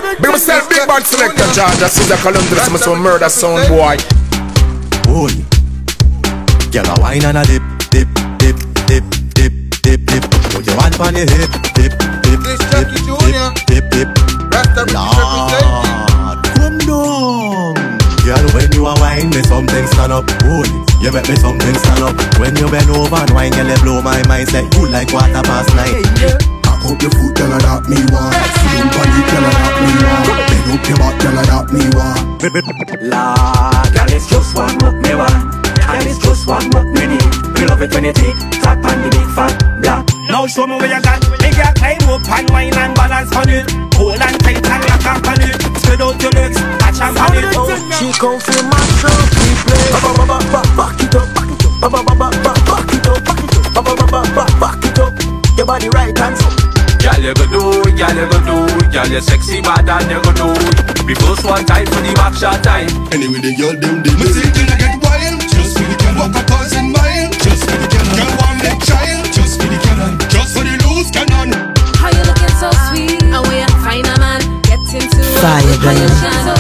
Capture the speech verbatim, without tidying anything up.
Big myself, big bad selector, Georgia. Caesar Columbus, I'm some murder sound boy. Boy, girl a wine and a dip, dip, dip, dip, dip, dip, dip. Put your hand on your hip, dip, dip, dip, dip, dip, dip. Lord, come down. Girl, when you a wine, me something stand up. Boy, you make me something stand up. When you bend over and wine, girl, you blow my mind. Say you like quarter past nine. Cock up your foot, girl, that me want. Slim body, girl, that me want. Bend up your back, girl, that me want. Lord, girl, it's just one look me want. Girl, it's just one look me need. We love it when you take tap on the big fat black. Now show me where you got. Make your climb up and wine and balance on it. Hold and tight and lock up on it. Spread out your legs, catch and on it. She come from my trophy place. Back it up, back it up, back it up, back it up, back it up. Your body right hands up. Girl, you go do, girl, you go do. Girl, you sexy bad and you go do. We first one time for the back shot time. Anyway, the girl them did. Me say till I get wild, just for the can walk a thousand mile, just for the cannon. Girl want make child, just for the cannon, just for the loose cannon. How you looking so sweet? And where you find a man, get into Fire, how you shine